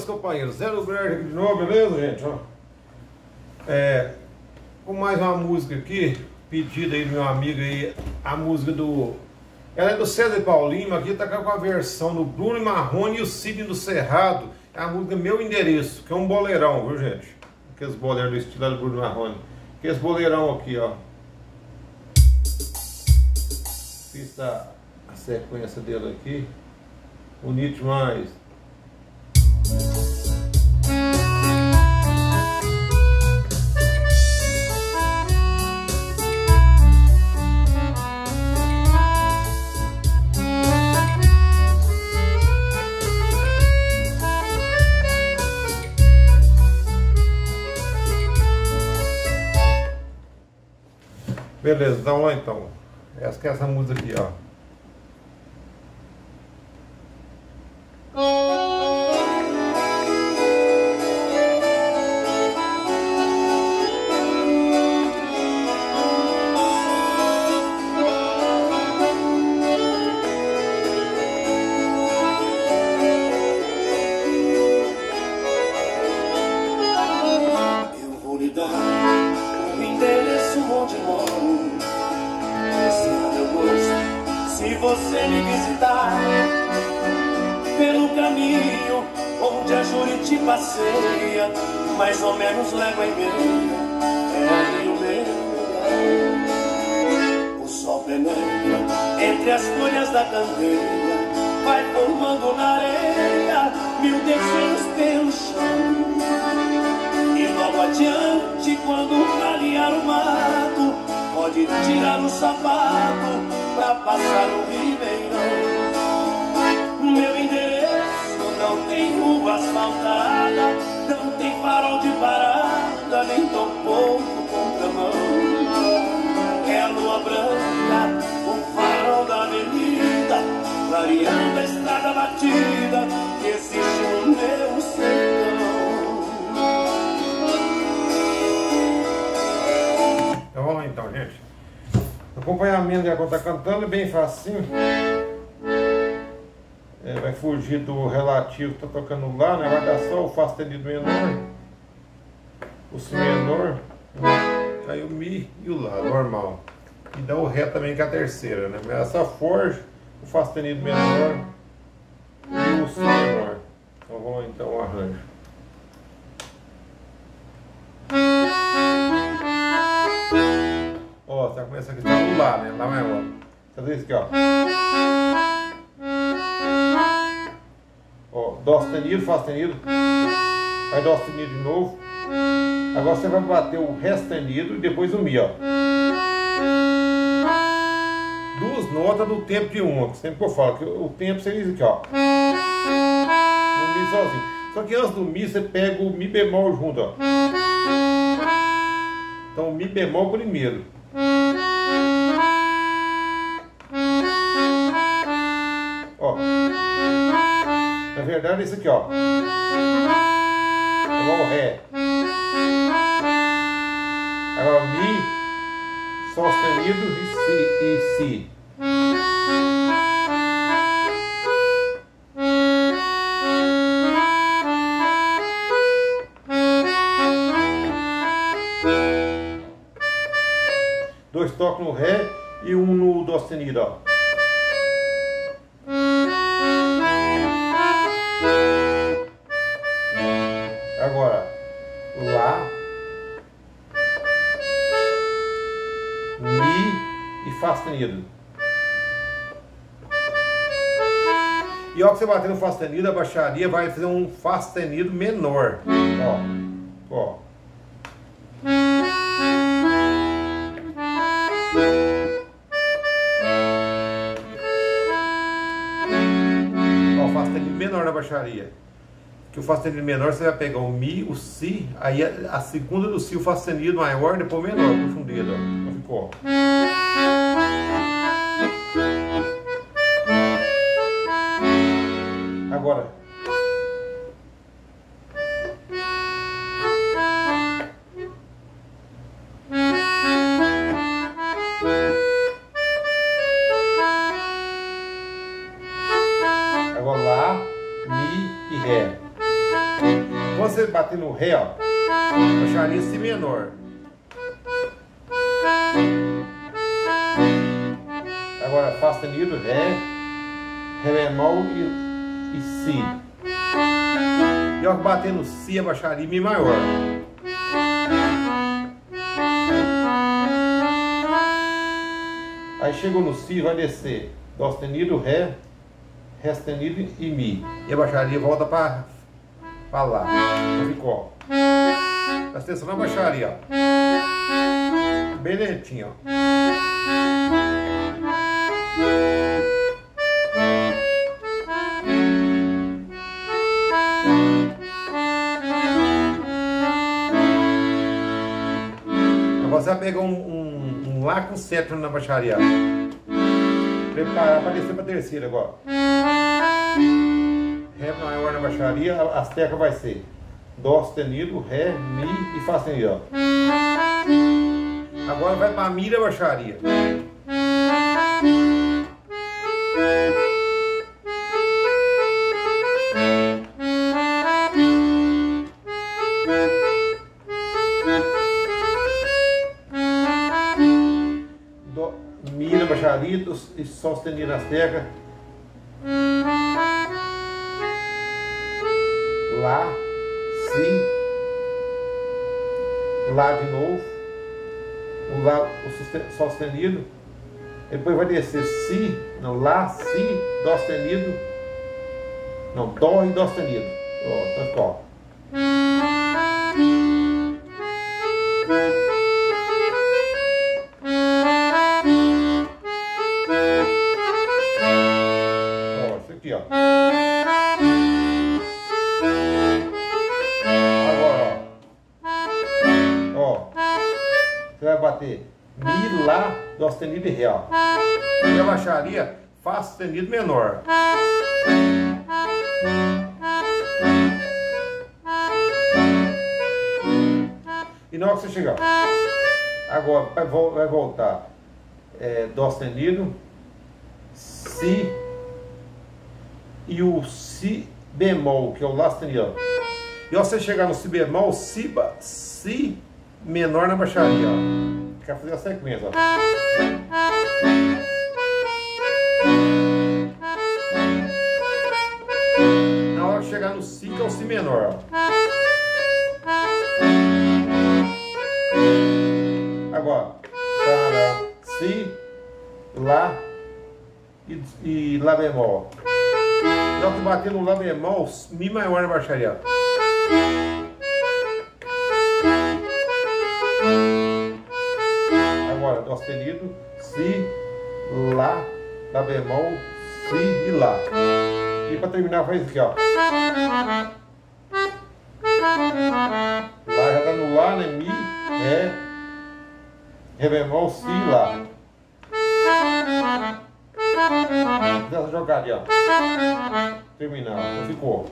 meus companheiros, Zero Grande aqui de novo, beleza, gente? Ó, com mais uma música aqui, pedida aí do meu amigo aí, a música do... Ela é do César Paulinho, mas aqui tá com a versão do Bruno Marrone e o Sidney do Cerrado. É a música Meu Endereço, que é um boleirão, viu, gente? Aqueles boleiros do estilo do Bruno Marrone. Aqueles boleirão aqui, ó. Fiz a sequência dele aqui. Bonito demais. Beleza, então lá então. Essa que é essa música aqui, ó. Eu vou lhe dar o endereço onde moro. Esse é meu gosto. Se você me visitar pelo caminho onde a Juriti passeia, mais ou menos légua e meia, é ali o meu lugar. O sol penetra entre as folhas da candeia, vai formando na areia mil desenhos pelo chão. E logo adiante, quando clarear o mato, pode tirar o sapato pra passar o ribeirão. Meu endereço não tem rua asfaltada, não tem farol de parada, nem tampouco contramão. É a lua branca, o farol da avenida, clareando a estrada batida que existe no meu sertão. Então vamos lá então, gente. O acompanhamento de quando tá cantando é bem facinho. Vai fugir do relativo que tá tocando lá, né? Vai dar só o Fá sustenido menor, o Si menor, aí o Mi e o Lá, normal. E dá o Ré também, que é a terceira, né? Mas essa forja, o Fá sustenido menor e o Si menor. Então vamos lá então o arranjo. Ó, você vai começar aqui, tá no Lá, né? Lá maior. Você faz isso aqui, ó. Ó, Dó sustenido, Fá sustenido. Aí Dó sustenido de novo. Agora você vai bater o Ré sustenido e depois o Mi, ó. Duas notas do tempo de uma, que sempre que eu falo, que o tempo seria isso aqui, ó. No Mi sozinho. Só que antes do Mi você pega o Mi bemol junto, ó. Então o Mi bemol primeiro. Ó. Na verdade é isso aqui, ó. Igual o Ré. Agora Mi, Sol sustenido e Si. Dois toques no Ré e um no Dó sustenido, ó. Agora, Lá, Mi e Fá sustenido. E ó, que você bater no Fá sustenido, a baixaria vai fazer um Fá sustenido menor. Ó, ó. Ó, Fá sustenido menor na baixaria. Que o Fá sustenido menor você vai pegar o Mi, o Si, aí a segunda do Si, o Fá sustenido maior, depois menor, puxa um dedo, ó. Então ficou, ó. Agora. Agora Lá, Mi e Ré. Quando você bater no Ré, ó, baixaria Si menor. Agora Fá sustenido, Ré, Ré bemol e Si. E ao bater no Si, a baixaria Mi maior. Aí chegou no Si, vai descer Dó sustenido, Ré, Ré sustenido e Mi. E a baixaria volta para lá. Então ficou, ó. Presta atenção na baixaria, ó. Bem lentinho, ó. Agora você vai pegar um Lá com sétima na baixaria. Preparar para descer para terceira agora. Ré maior na baixaria, as teclas vai ser Dó sustenido, Ré, Mi e Fá sustenido, ó. Agora vai para Mi da baixaria. Mi na baixaria e Sol sustenido nas teclas. Lá, Si, Lá de novo, o Lá, o Sol sustenido, depois vai descer Si, não, Lá, Si, Dó sustenido, não, Dó e Dó sustenido, ó, então ficou. Ó, isso aqui, ó. Você vai bater Mi, Lá, Dó sustenido e Ré, ó. E a baixaria Fá sustenido menor. E na hora que você chegar, agora vai voltar Dó sustenido, Si e o Si bemol, que é o Lá sustenido, ó. E ao você chegar no Si bemol, Si menor na baixaria, ó. Quer fazer a sequência, ó. Na hora que chegar no Si, que é o Si menor, ó. Agora, Si, Lá e Lá bemol. Na hora que bater no Lá bemol, Mi maior na baixaria, ó. Agora, Dó sustenido, Si, Lá, Lá bemol, Si e Lá. E para terminar faz isso aqui, ó. Lá já tá no Lá, né? Mi, Ré, Ré bemol, Si e Lá. Dessa jogada, ó. Terminar, então ficou.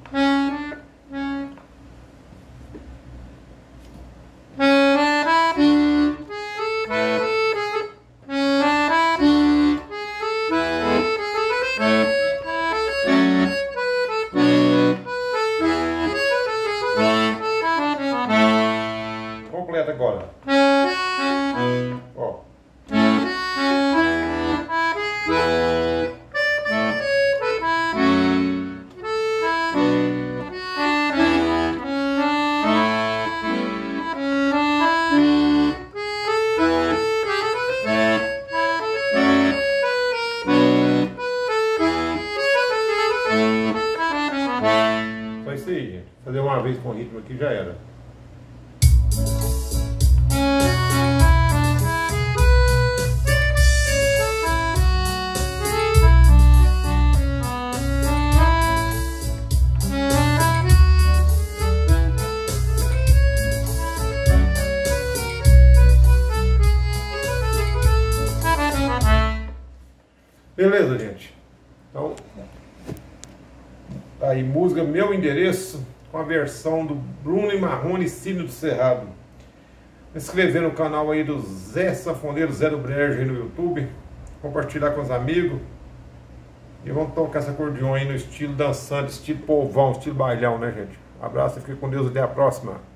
Completa agora. Ó. Só isso aí, gente. Fazer uma vez com o ritmo aqui já era. Beleza, gente? Então, aí, música Meu Endereço, com a versão do Bruno e Marrone e Cine do Cerrado. Se inscrever no canal aí do Zé Sanfoneiro, Zé do Brejo aí no YouTube. Compartilhar com os amigos. E vamos tocar esse acordeon aí no estilo dançante, estilo povão, estilo bailão, né, gente? Abraço e fique com Deus, até a próxima.